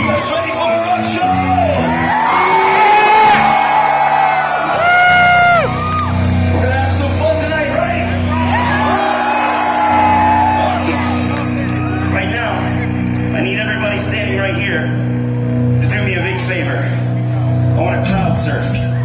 guys ready for a rock show? We're gonna have some fun tonight, right? Awesome. Right now, I need everybody standing right here to do me a big favor. I want to crowd surf.